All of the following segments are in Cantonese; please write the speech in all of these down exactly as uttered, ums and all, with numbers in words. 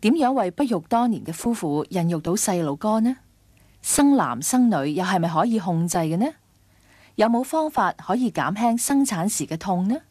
點樣為不育多年嘅夫婦孕育到細路哥呢？生男生女又係咪可以控制嘅呢？有冇方法可以減輕生產時嘅痛呢？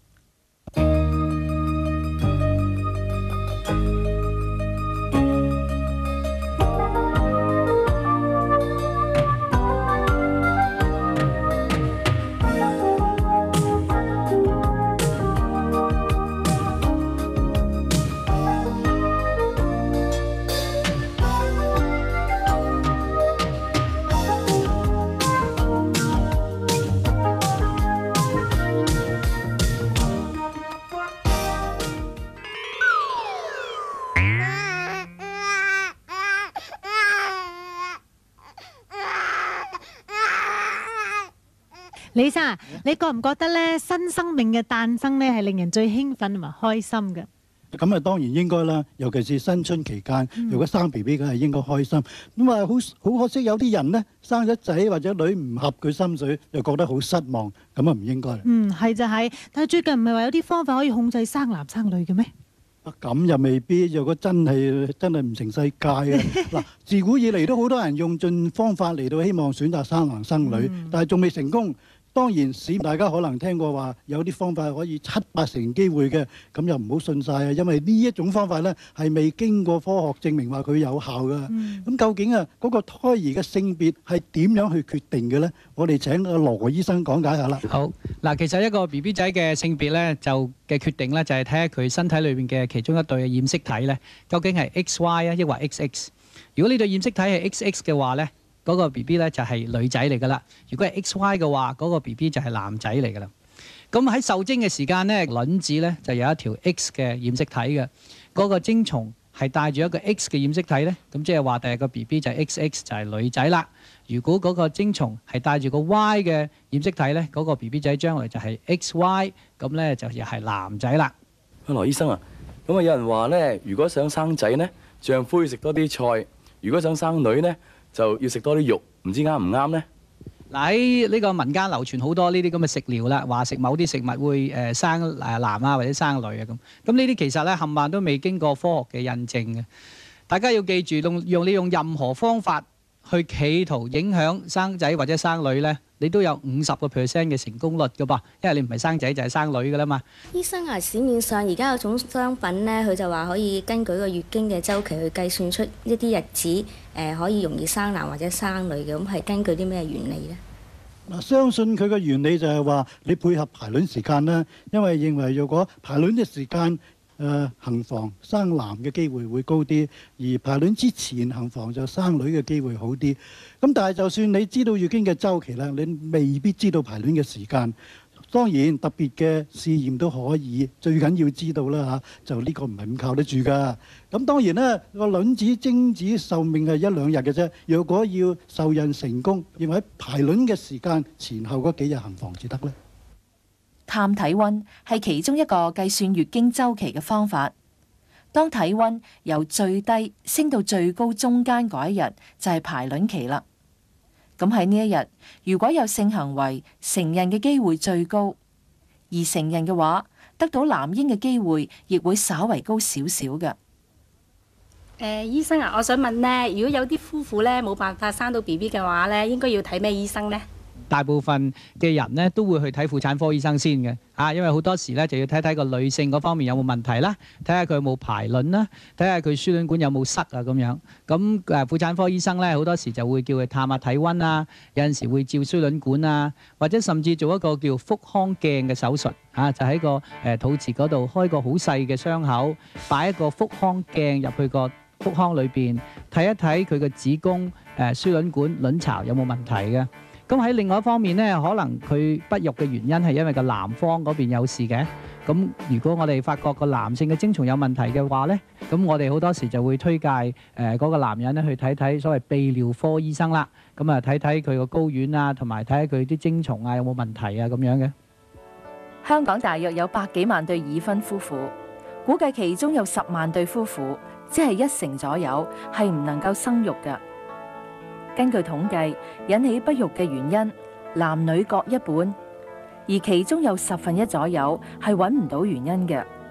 李生啊，你覺唔覺得咧新生命嘅誕生咧係令人最興奮同埋開心嘅？ 咁啊，當然應該啦，尤其是新春期間，如果生 B B 梗係應該開心。咁啊，好好可惜有啲人呢，生咗仔或者女唔合佢心水，又覺得好失望，咁啊唔應該。 嗯，係就係，但係最近唔係話有啲方法可以控制生男生女嘅咩？ 啊，咁又未必。如果真係真係唔成世界嘅嗱，自古以嚟都好多人用盡方法嚟到希望選擇生男生女，嗯、但係仲未成功。當然，市大家可能聽過話有啲方法可以七八成機會嘅，咁又唔好信晒啊！因為呢一種方法呢係未經過科學證明話佢有效㗎。咁、嗯、究竟啊嗰、嗰個胎兒嘅性別係點樣去決定嘅呢？我哋請阿羅醫生講解下啦。 好嗱，其實一個 B B 仔嘅性別呢，就嘅決定呢，就係睇下佢身體裏邊嘅其中一對嘅染色體呢，究竟係 X Y 啊，抑或 X X。如果呢對染色體係 X X 嘅話呢，嗰個 B B 咧就係女仔嚟噶啦，如果係 X Y 嘅話，嗰個 B B 就係男仔嚟噶啦。咁喺受精嘅時間咧，卵子咧就有一條 X 嘅染色體嘅，嗰個精蟲係帶住一個 X 嘅染色體咧，咁即係話第二個 B B 就係 X X 就係女仔啦。如果嗰個精蟲係帶住個 Y 嘅染色體咧，嗰個 B B 仔將來就係 X Y， 咁咧就又係男仔啦。 阿羅醫生啊，咁啊有人話咧，如果想生仔咧，丈夫要食多啲菜；如果想生女咧，就要食多啲肉，唔知啱唔啱呢？ 嗱，喺呢個民間流傳好多呢啲咁嘅食療啦，話食某啲食物會誒生誒男啊或者生女啊咁。咁呢啲其實咧冚唪唥都未經過科學嘅印證嘅。大家要記住，用用你用任何方法去企圖影響生仔或者生女咧，你都有五十個 percent 嘅成功率㗎噃，因為你唔係生仔就係生女㗎啦嘛。 醫生啊，市面上而家有種商品咧，佢就話可以根據個月經嘅週期去計算出一啲日子，誒、呃、可以容易生男或者生女嘅，咁係根據啲咩原理咧？ 嗱，相信佢嘅原理就係話你配合排卵時間啦，因為認為如果排卵嘅時間，誒行房生男嘅機會會高啲，而排卵之前行房就生女嘅機會好啲。咁但係就算你知道月經嘅週期咧，你未必知道排卵嘅時間。當然特別嘅試驗都可以，最緊要知道啦嚇，就呢個唔係咁靠得住㗎。咁當然啦，個卵子精子壽命係一兩日嘅啫。若果要受孕成功，認為排卵嘅時間前後嗰幾日行房至得咧。 探體溫係其中一個計算月經週期嘅方法。當體溫由最低升到最高中間嗰一日，就係排卵期啦。咁喺呢一日，如果有性行為，成孕嘅機會最高；而成孕嘅話，得到男嬰嘅機會亦會稍為高少少嘅。 誒，醫生啊，我想問呢，如果有啲夫婦咧冇辦法生到 B B 嘅話咧，應該要睇咩醫生呢？ 大部分嘅人咧都會去睇婦產科醫生先嘅，啊，因為好多時咧就要睇睇個女性嗰方面有冇問題啦，睇下佢有冇排卵啦，睇下佢輸卵管有冇塞啊咁樣。咁誒婦產科醫生咧好多時就會叫佢探下體温啊，有陣時會照輸卵管啊，或者甚至做一個叫腹腔鏡嘅手術，啊，就喺個誒肚臍嗰度開個好細嘅傷口，擺一個腹腔鏡入去個腹腔裏邊，睇一睇佢嘅子宮誒輸卵管卵巢有冇問題嘅。咁喺另外一方面咧，可能佢不育嘅原因係因為個男方嗰邊有事嘅。咁如果我哋發覺個男性嘅精蟲有問題嘅話咧，咁我哋好多時就會推介誒嗰個男人咧去睇睇所謂泌尿科醫生啦。咁啊睇睇佢個睾丸啊，同埋睇下佢啲精蟲啊有冇問題啊咁樣嘅。 香港大約有百幾萬對已婚夫婦，估計其中有十萬對夫婦，即係一成左右係唔能夠生育嘅。根據統計，引起不育嘅原因，男女各一半，而其中有十分一左右係揾唔到原因嘅。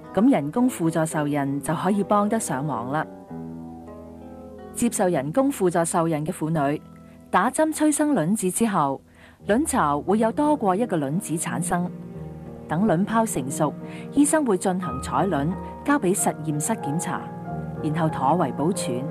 咁人工輔助受孕就可以幫得上忙啦。接受人工輔助受孕嘅婦女，打針催生卵子之後，卵巢會有多過一個卵子產生。等卵泡成熟，醫生會進行採卵，交俾實驗室檢查，然後妥為保存。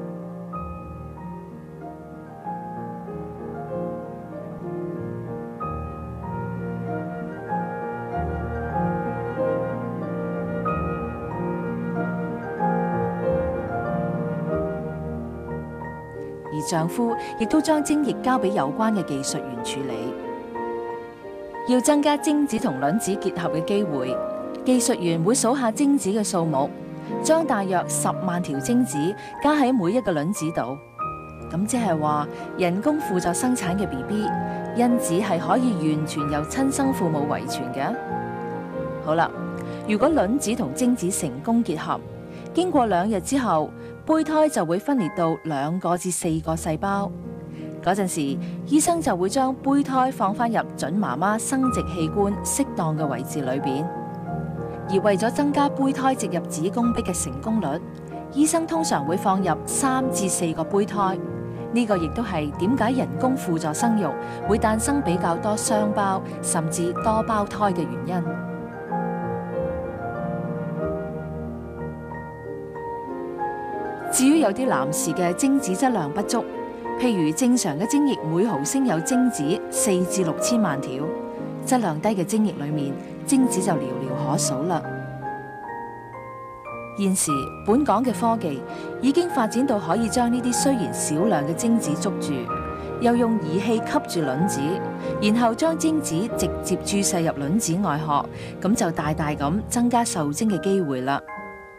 而丈夫亦都將精液交俾有關嘅技術員處理。要增加精子同卵子結合嘅機會，技術員會數下精子嘅數目，將大約十萬條精子加喺每一個卵子度。咁即係話，人工輔助生產嘅 B B 因子係可以完全由親生父母遺傳嘅。好啦，如果卵子同精子成功結合，經過兩日之後，胚胎就會分裂到兩個至四個細胞。嗰陣時，醫生就會將胚胎放返入準媽媽生殖器官適當嘅位置裏邊。而為咗增加胚胎植入子宮壁嘅成功率，醫生通常會放入三至四個胚胎。呢個亦都係點解人工輔助生育會誕生比較多雙胞甚至多胞胎嘅原因。至於有啲男士嘅精子質量不足，譬如正常嘅精液每毫升有精子四至六千萬條，質量低嘅精液裏面精子就寥寥可數啦。現時本港嘅科技已經發展到可以將呢啲雖然少量嘅精子捉住，又用儀器吸住卵子，然後將精子直接注射入卵子外殼，咁就大大咁增加受精嘅機會啦。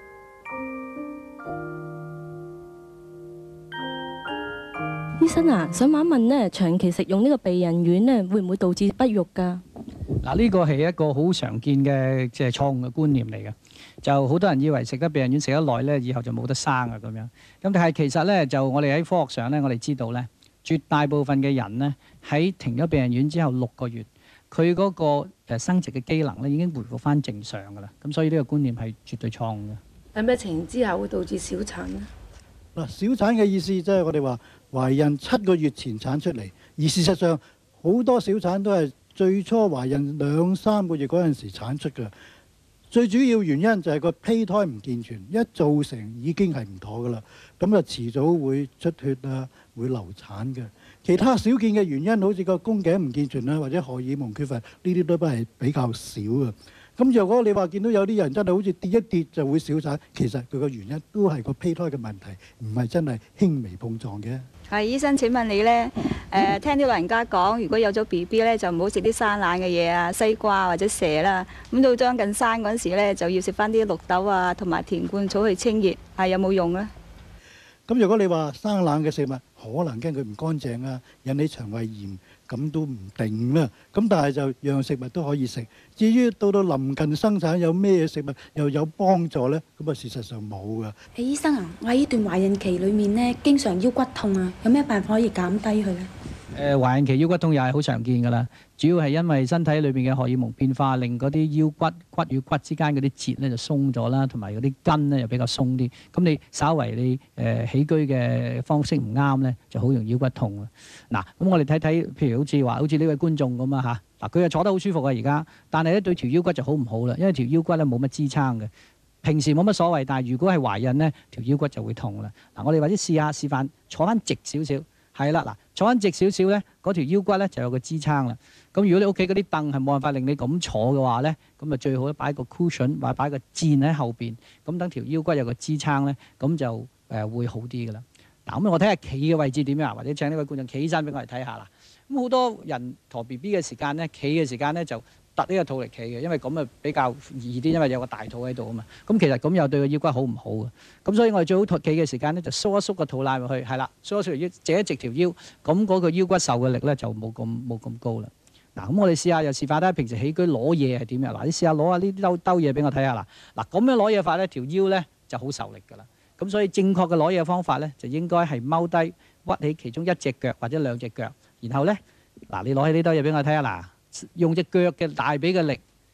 醫生啊，想問一問呢，長期食用呢個避孕丸呢，會唔會導致不育㗎？ 嗱，呢個係一個好常見嘅即係錯誤嘅觀念嚟嘅，就好多人以為食得避孕丸食得耐咧，以後就冇得生啊咁樣。咁但係其實咧，就我哋喺科學上咧，我哋知道咧，絕大部分嘅人咧喺停咗避孕丸之後六個月，佢嗰個誒生殖嘅機能咧已經回復翻正常㗎啦。咁所以呢個觀念係絕對錯誤嘅。 喺咩情形之下會導致小產呢？ 嗱，小產嘅意思即係我哋話懷孕七個月前產出嚟，而事實上好多小產都係最初懷孕兩三個月嗰陣時產出嘅。最主要原因就係個胚胎唔健全，一造成已經係唔妥噶啦，咁就遲早會出血啊，會流產嘅。其他少見嘅原因，好似個宮頸唔健全啊，或者荷爾蒙缺乏，呢啲都係比較少啊。咁若果你話見到有啲人真係好似跌一跌就會小產，其實佢個原因都係個胚胎嘅問題，唔係真係輕微碰撞嘅。 係醫生，請問你呢？誒、呃、聽啲老人家講，如果有咗 B B 咧，就唔好食啲生冷嘅嘢啊，西瓜或者蛇啦。咁到將近生嗰陣時咧，就要食翻啲綠豆啊，同埋田冠草去清熱，係有冇用呢？ 咁如果你話生冷嘅食物，可能驚佢唔乾淨啊，引起腸胃炎，咁都唔定啦。咁但係就樣食物都可以食。至於到到臨近生產有咩食物又有幫助呢？咁啊事實上冇㗎。 誒醫生啊，我喺呢段懷孕期裡面呢，經常腰骨痛啊，有咩辦法可以減低佢呢？ 誒懷孕期腰骨痛又係好常見㗎啦，主要係因為身體裏邊嘅荷爾蒙變化，令嗰啲腰骨骨與骨之間嗰啲節咧就鬆咗啦，同埋嗰啲筋咧又比較鬆啲。咁你稍為你誒、呃、起居嘅方式唔啱咧，就好容易腰骨痛啊。嗱，咁我哋睇睇，譬如好似話，好似呢位觀眾咁啊嚇，嗱佢又坐得好舒服啊而家，但係咧對條腰骨就好唔好啦，因為條腰骨咧冇乜支撐嘅。平時冇乜所謂，但係如果係懷孕咧，條腰骨就會痛啦。嗱，我哋或者試下示範坐翻直少少。係啦，嗱，坐翻直少少咧，嗰條腰骨咧就有個支撐啦。咁如果你屋企嗰啲凳係冇辦法令你咁坐嘅話咧，咁啊最好擺個 cushion 或者擺個墊喺後邊，咁等條腰骨有個支撐咧，咁就誒會好啲噶啦。嗱，咁我睇下企嘅位置點樣，或者請呢位觀眾企起身俾我哋睇下啦。咁好多人陀 B B 嘅時間咧，企嘅時間咧就突呢個肚嚟企嘅，因為咁啊比較易啲，因為有個大肚喺度啊嘛。咁其實咁又對個腰骨好唔好嘅？咁所以我哋最好企嘅時間咧，就縮一縮個肚腩入去，係啦，縮一縮條腰，直一直條腰，咁嗰個腰骨受嘅力咧就冇咁冇咁高啦。嗱，咁我哋試下又示範睇下平時起居攞嘢係點樣。嗱，你試下攞下呢啲兜兜嘢俾我睇下啦。嗱，咁樣攞嘢法咧，條腰咧就好受力㗎啦。咁所以正確嘅攞嘢方法咧，就應該係踎低屈起其中一隻腳或者兩隻腳，然後咧嗱，你攞起呢兜嘢俾我睇下嗱。用隻腳嘅大髀嘅力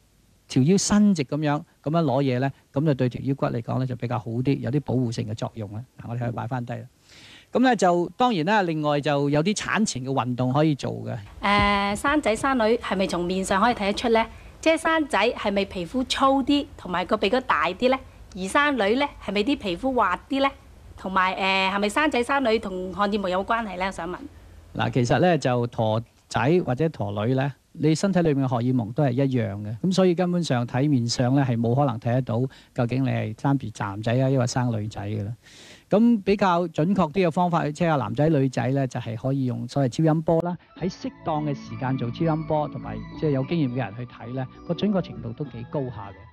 條腰伸直咁樣咁樣攞嘢咧，咁就對條腰骨嚟講咧就比較好啲，有啲保護性嘅作用咧。嗱，我哋可以擺翻低啦。咁咧就當然啦，另外就有啲產前嘅運動可以做嘅。 誒、生仔生女係咪從面上可以睇得出咧？即係生仔係咪皮膚粗啲，同埋個鼻哥大啲咧？而生女咧係咪啲皮膚滑啲咧？同埋誒係咪生仔生女同荷爾蒙有冇關係咧？我想問。 嗱，其實咧就陀仔或者陀女咧，你身體裏面嘅荷爾蒙都係一樣嘅，咁所以根本上睇面相咧係冇可能睇得到究竟你係生住男仔啊，抑或生女仔嘅啦。咁比較準確啲嘅方法去 check 下男仔女仔咧，就係、是、可以用所謂超音波啦，喺適當嘅時間做超音波，同埋即係有經驗嘅人去睇咧，個準確程度都幾高下嘅。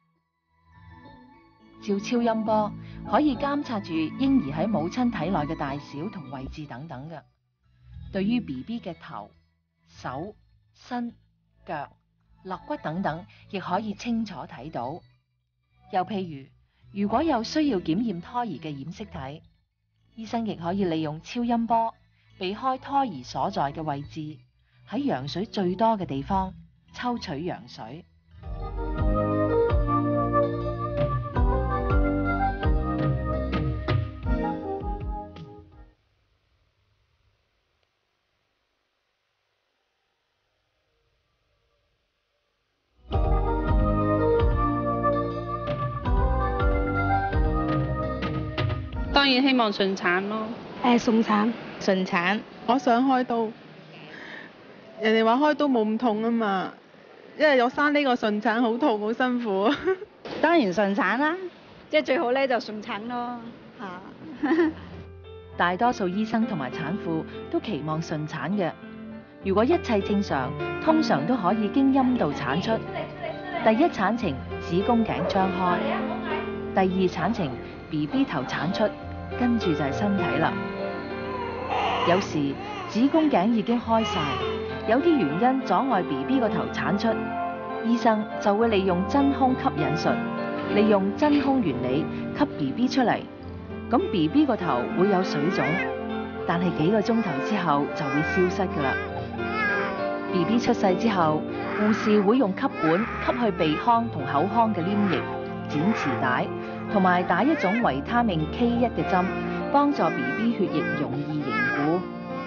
照超音波可以監察住嬰兒喺母親體內嘅大小同位置等等嘅。對於 B B 嘅頭、手、身、腳、肋骨等等，亦可以清楚睇到。又譬如，如果有需要檢驗胎兒嘅染色體，醫生亦可以利用超音波避開胎兒所在嘅位置，喺羊水最多嘅地方抽取羊水。 當然希望順產咯。 誒順產， 順產。我想開刀，人哋話開刀冇咁痛啊嘛，因為我生呢個順產好痛好辛苦。 當然順產啦，即係最好咧就順產咯嚇。 大多數醫生同埋產婦都期望順產嘅。如果一切正常，通常都可以經陰道產出。第一產程子宮頸張開，第二產程 B B 頭產出，跟住就係身體啦。有時子宮頸已經開晒，有啲原因阻礙 B B 個頭產出，醫生就會利用真空吸引術，利用真空原理吸 B B 出嚟。咁 B B 個頭會有水腫，但係幾個鐘頭之後就會消失㗎啦。B B 出世之後，護士會用吸管吸去鼻腔同口腔嘅黏液、剪臍帶，同埋打一種維他命 K 一嘅針，幫助 B B 血液容易凝固。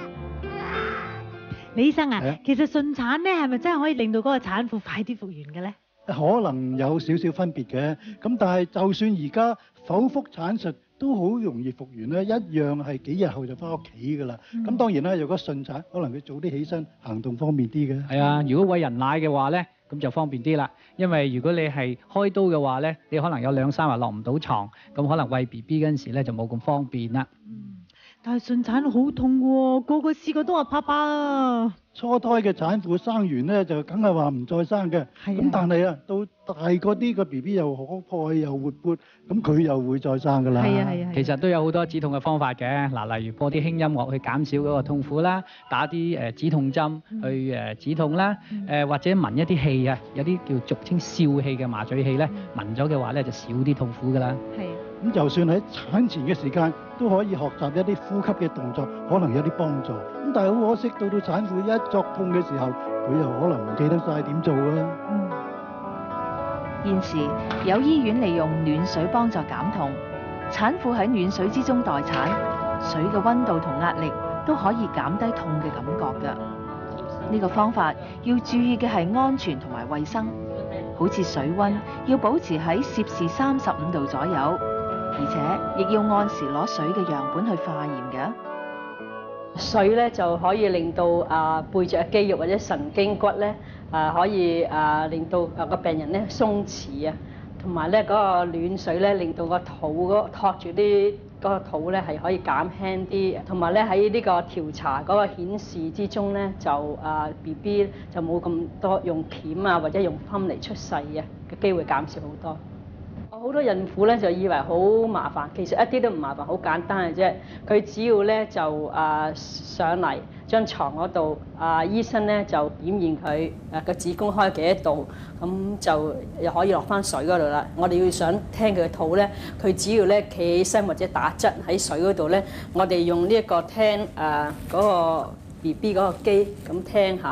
李醫生啊，其實順產咧係咪真係可以令到嗰個產婦快啲復原嘅咧？ 可能有少少分別嘅，咁但係就算而家剖腹產術都好容易復原咧，一樣係幾日後就翻屋企㗎啦。咁、嗯、當然啦，如果順產，可能佢早啲起身，行動方便啲嘅。 係啊，如果餵人奶嘅話咧，咁就方便啲啦。因為如果你係開刀嘅話咧，你可能有兩三日落唔到床，咁可能餵 B B 嗰陣時咧就冇咁方便啦。 嗯，但係順產好痛喎，個個試過都話怕怕啊。 初胎嘅產婦生完咧就梗係話唔再生嘅，咁、啊、但係啊到大個啲個 B B 又可愛又活潑，咁佢又會再生㗎啦。 係啊係啊， 其實都有好多止痛嘅方法嘅，嗱，例如播啲輕音樂去減少嗰個痛苦啦，打啲誒止痛針去誒止痛啦，誒、嗯、或者聞一啲氣啊，有啲叫俗稱笑氣嘅麻醉氣咧，聞咗嘅話咧就少啲痛苦㗎啦。 係。 咁就算喺產前嘅時間都可以學習一啲呼吸嘅動作，可能有啲幫助。咁但係好可惜，到到產婦一作痛嘅時候，佢又可能唔記得晒點做啦。 嗯。現時有醫院利用暖水幫助減痛，產婦喺暖水之中待產，水嘅溫度同壓力都可以減低痛嘅感覺㗎。呢個方法要注意嘅係安全同埋衛生，好似水溫要保持喺攝氏三十五度左右。而且亦要按時攞水嘅樣本去化驗嘅。 水咧就可以令到啊背脊嘅肌肉或者神經骨咧啊可以啊令到啊個病人咧鬆弛啊，同埋咧嗰個暖水咧令到個肚嗰托住啲嗰個肚咧係可以減輕啲，同埋咧喺呢個調查嗰個顯示之中咧就啊 B B 就冇咁多用鉗啊或者用泵嚟出世啊嘅機會減少好多。好多孕婦咧就以為好麻煩，其實一啲都唔麻煩，好簡單嘅啫。佢只要咧就啊、呃、上嚟張床嗰度，啊、呃、醫生咧就檢驗佢誒個子宮開幾多度，咁就又可以落翻水嗰度啦。我哋要想聽佢嘅肚咧，佢只要咧企起身或者打側喺水嗰度咧，我哋用呢一個聽誒嗰、呃那個 B B 嗰個機咁聽下咧，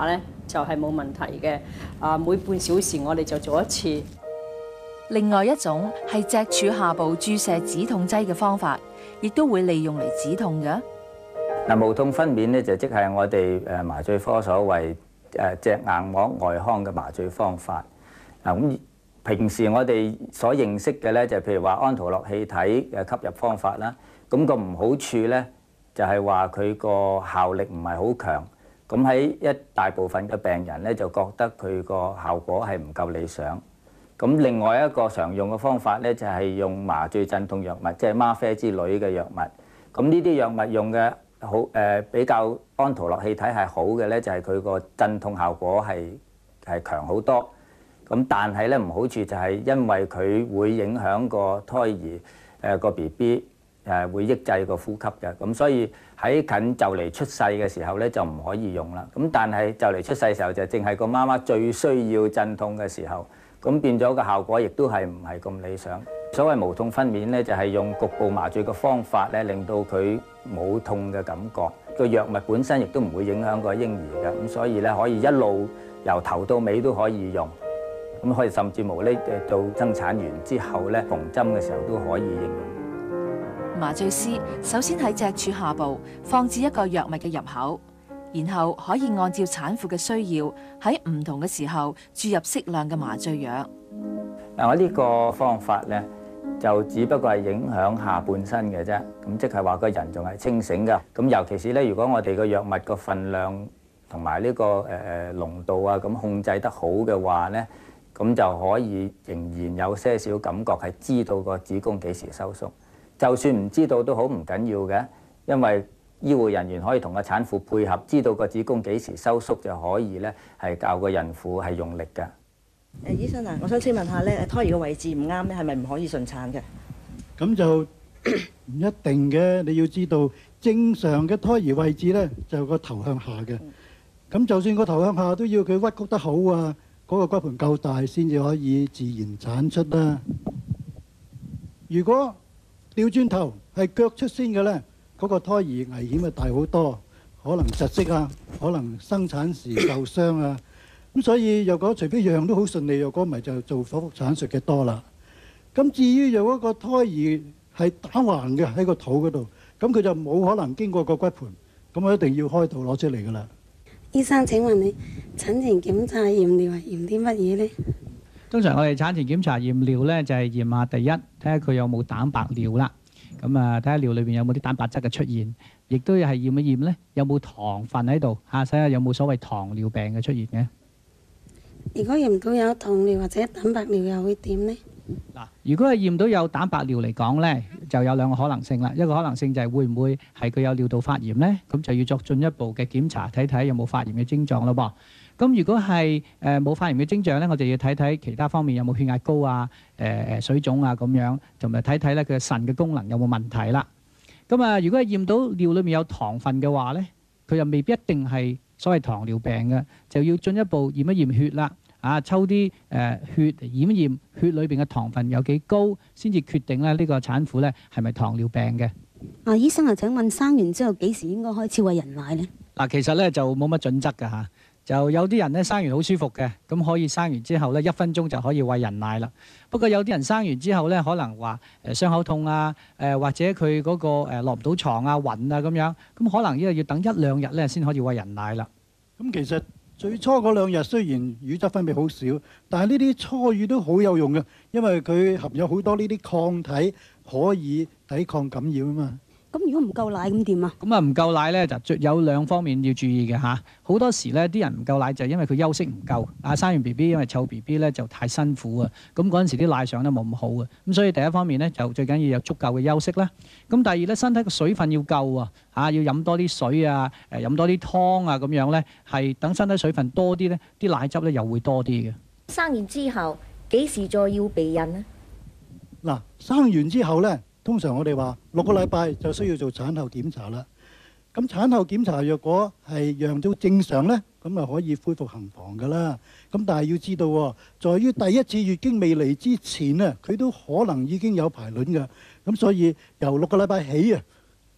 就係冇問題嘅。啊，每半小時我哋就做一次。 另外一種係脊柱下部注射止痛劑嘅方法，亦都會利用嚟止痛嘅。 嗱，無痛分娩咧就即係我哋誒麻醉科所謂誒隻硬膜外腔嘅麻醉方法。嗱，咁平時我哋所認識嘅咧就譬如話安圖洛氣體嘅吸入方法啦。咁個唔好處咧就係話佢個效力唔係好強。咁喺一大部分嘅病人咧就覺得佢個效果係唔夠理想。咁另外一個常用嘅方法咧，就係用麻醉鎮痛藥物，即係嗎啡之類嘅藥物。咁呢啲藥物用嘅好誒比較安圖洛氣體係好嘅咧，就係佢個鎮痛效果係係強好多。咁但係咧唔好處就係因為佢會影響個胎兒誒個 B B 誒會抑制個呼吸嘅。咁所以喺近就嚟出世嘅時候咧就唔可以用啦。咁但係就嚟出世嘅時候就淨係個媽媽最需要鎮痛嘅時候。咁變咗個效果亦都係唔係咁理想。所謂無痛分娩咧，就係用局部麻醉嘅方法咧，令到佢冇痛嘅感覺。個藥物本身亦都唔會影響個嬰兒嘅，咁所以咧可以一路由頭到尾都可以用。咁可以甚至乎咧誒到生產完之後咧縫針嘅時候都可以應用。 麻醉師首先喺脊柱下部放置一個藥物嘅入口。然後可以按照產婦嘅需要喺唔同嘅時候注入適量嘅麻醉藥。 嗱，我呢個方法咧就只不過係影響下半身嘅啫，咁即係話個人仲係清醒㗎。咁尤其是咧，如果我哋個藥物個分量同埋呢個誒誒濃度啊咁控制得好嘅話咧，咁就可以仍然有些少感覺係知道個子宮幾時收縮。就算唔知道都好唔緊要嘅，因為醫護人員可以同個產婦配合，知道個子宮幾時收縮就可以咧，係教個孕婦係用力嘅。 誒，醫生啊，我想請問下咧，胎兒嘅位置唔啱咧，係咪唔可以順產嘅？ 咁就唔一定嘅，你要知道正常嘅胎兒位置咧，就個頭向下嘅。咁就算個頭向下，都要佢屈曲得好啊，嗰個骨盤夠大先至可以自然產出啦。如果調轉頭係腳出先嘅咧，嗰個胎兒危險啊大好多，可能窒息啊，可能生產時受傷啊。咁所以若果除非樣樣都好順利，若果唔係就做剖腹產術嘅多啦。咁至於若果個胎兒係打橫嘅喺個肚嗰度，咁佢就冇可能經過個骨盤，咁我一定要開刀攞出嚟㗎啦。 醫生請問你產前檢查驗尿係驗啲乜嘢呢？ 通常我哋產前檢查驗尿咧，就係驗下第一，睇下佢有冇蛋白尿啦。咁啊，睇下尿裏邊有冇啲蛋白質嘅出現，亦都係驗一驗咧，有冇糖分喺度嚇，睇下有冇所謂糖尿病嘅出現嘅。 如果驗唔到有糖尿或者蛋白尿又會點呢？ 嗱，如果係驗到有蛋白尿嚟講咧，就有兩個可能性啦。一個可能性就係會唔會係佢有尿道發炎咧？咁就要作進一步嘅檢查，睇睇有冇發炎嘅症狀咯噃。咁如果係誒冇發炎嘅徵象咧，我哋要睇睇其他方面有冇血壓高啊、誒誒水腫啊咁樣，同埋睇睇咧佢嘅腎嘅功能有冇問題啦。咁啊，如果係驗到尿裏面有糖分嘅話咧，佢又未必一定係所謂糖尿病嘅，就要進一步驗一驗血啦。啊，抽啲誒血嚟驗一驗血裏邊嘅糖分有幾高，先至決定咧呢個產婦咧係咪糖尿病嘅。 啊，醫生啊，請問生完之後幾時應該開始餵人奶呢？ 嗱，其實咧就冇乜準則㗎嚇。就有啲人咧生完好舒服嘅，咁可以生完之後咧一分鐘就可以餵人奶啦。不過有啲人生完之後咧，可能話誒傷口痛啊，誒或者佢嗰個誒落唔到床啊、暈啊咁樣，咁可能因為要等一兩日咧先可以餵人奶啦。 咁其實最初嗰兩日雖然乳汁分泌好少，但係呢啲初乳都好有用嘅，因為佢含有好多呢啲抗體，可以抵抗感染啊嘛。 咁如果唔夠奶咁點啊？ 咁啊唔夠奶咧就有兩方面要注意嘅嚇。好多時咧啲人唔夠奶就係因為佢休息唔夠。啊生完 B B 因為湊 B B 咧就太辛苦啊，咁嗰陣時啲奶上得冇咁好啊。咁所以第一方面咧就最緊要有足夠嘅休息啦。咁第二咧身體個水分要夠啊，嚇要飲多啲水啊，誒飲多啲湯啊咁樣咧，係等身體水分多啲咧，啲奶汁咧又會多啲嘅。 生完之後幾時再要避孕呢？ 嗱，生完之後咧。通常我哋話六個禮拜就需要做產後檢查啦。咁產後檢查若果係樣都正常呢，咁啊可以恢復行房噶啦。咁但係要知道喎，在於第一次月經未嚟之前呢，佢都可能已經有排卵㗎。咁所以由六個禮拜起啊，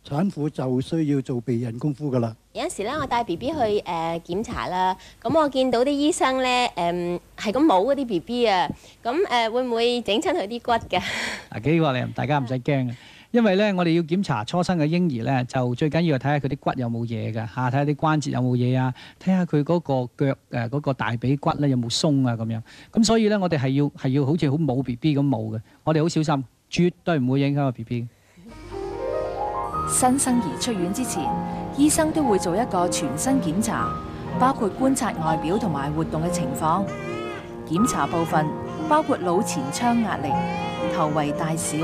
產婦就需要做避孕功夫㗎啦。 有陣時咧，我帶 B B 去誒、呃、檢查啦，咁我見到啲醫生咧誒係咁摸嗰啲 B B 啊，咁誒、呃、會唔會整親佢啲骨㗎？ 嗱，幾個嚟，大家唔使驚嘅，因為咧我哋要檢查初生嘅嬰兒咧，就最緊要係睇下佢啲骨有冇嘢㗎嚇，睇下啲關節有冇嘢啊，睇下佢嗰個腳誒嗰個大髀骨咧有冇鬆啊咁樣。咁所以咧，我哋係要係要好似好冇 B B 咁冇嘅，我哋好小心，絕對唔會影響個 B B。 新生兒出院之前，醫生都會做一個全身檢查，包括觀察外表同埋活動嘅情況。檢查部分包括腦前窗壓力、頭圍大小，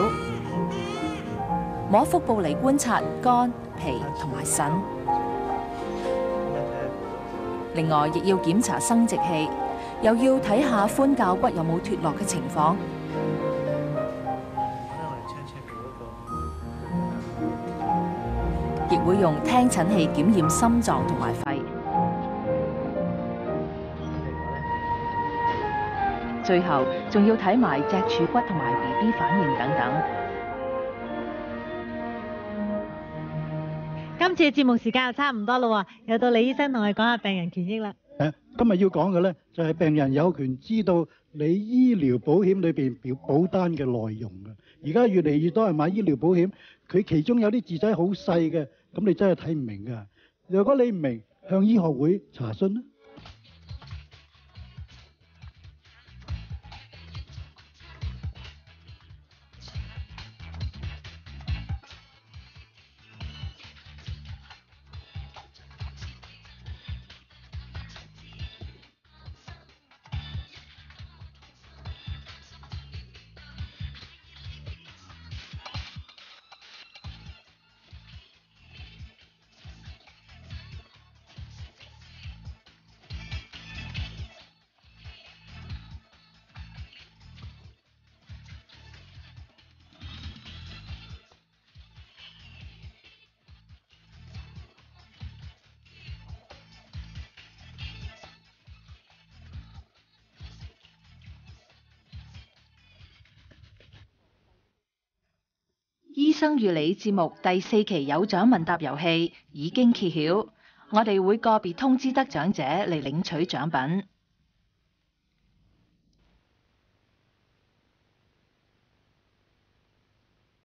摸腹部嚟觀察肝、脾同埋腎。另外，亦要檢查生殖器，又要睇下髖胛骨有冇脫落嘅情況。亦會用聽診器檢驗心臟同埋肺，最後仲要睇埋脊柱骨同埋 B B 反應等等。 今次嘅節目時間又差唔多啦，又到李醫生同我哋講下病人權益啦。 誒，今日要講嘅咧就係病人有權知道你醫療保險裏邊表保單嘅內容嘅。而家越嚟越多人買醫療保險，佢其中有啲字仔好細嘅。咁你真係睇唔明㗎。如果你唔明，向醫學會查詢啦。 醫生與你節目第四期有獎問答遊戲已經揭曉，我哋會個別通知得獎者嚟領取獎品。